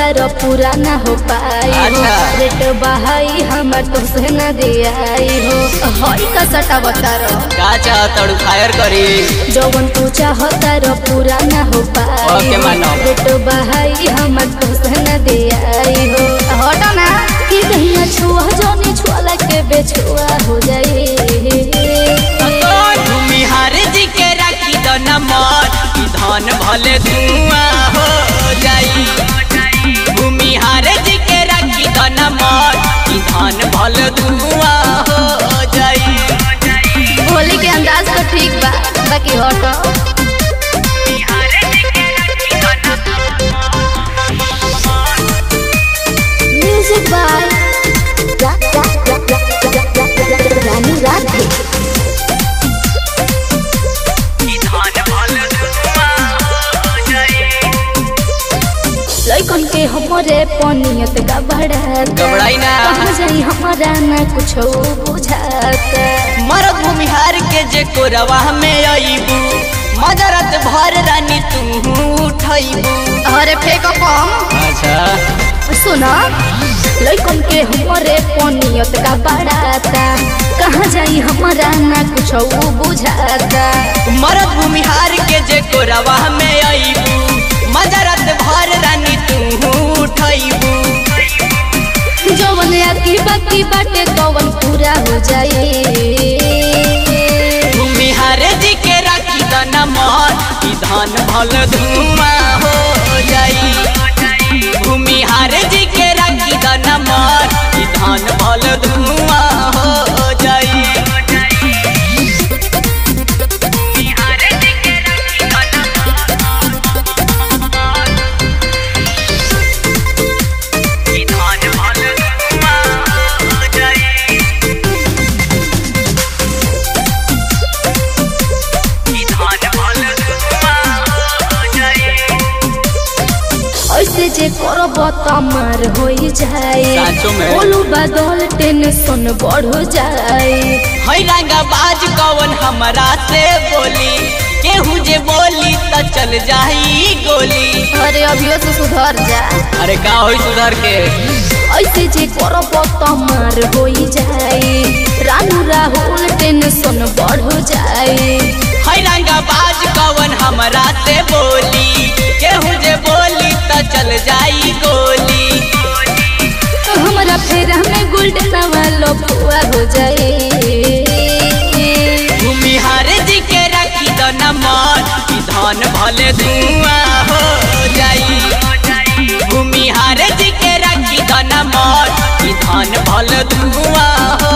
चाहतर पूरा ना हो पाई हो रेट बहाई हमर तो से न दियाई हो हई का सटा बतारो का चाहतड़ू फायर करी जवन तू चाहतर पूरा ना हो पाई ओके मानो रेट बहाई हमर तो से न दियाई हो हटो ना कि कहिया छुआ जोनी छुआला के बेछुआ हो जाई भूमिहार जी के राखी दो नंबर की धन भले धुआं हो जाई भूमिहार जी के राखी दो नंबर की धन भले धुआं हो जाई होली के अंदाज तो ठीक बा बाकी हटो म्यूजिक बाय रानी राधे लइकन के हमरे पनियत गबड़ाई ना कहाँ जाई हमारा ना कुछ बुझाता मरद भूमिहार के जे कोरवा में आईबू मदरत भर रानी तू उठाईबू अरे फेंको कम अच्छा सुना लइकन के हमरे पनियत का बढ़ाता कहाँ जाई हमारा ना कुछ बुझाता मरद भूमिहार के जे कोरवा में आईबू मदरत भर रानी तू उठाईबू जवन आकी बाकी बाटे कवन पूरा हो जाए भूमिहार जी के राखी द नमन की धन भल धुआं हो जाई भूमिहार जी के राखी द नमन की धन भल धुआं हो जाई ऐसे जे करब तमार हो जाए बोलू बदल टेंशन बढ़ जाए हई रंगा बाज कवन हमरा से बोली केहू जे बोली त चल जाई गोली अरे अभियो से सुधर जा अरे का होई सुधर के ऐसे जे करब तमार हो जाए रानू राहुल टेंशन बढ़ जाए हई रंगा बाज कवन हमरा से बोली केहू जे बोली त चल जाई गोली हमारा फेरा में गोल्डन वालो फुआ हो जाए भूमिहार जी के राखी द नमन की धन भले धुआं हो जाई भूमिहार जी के राखी द नमन की धन भले धुआं हो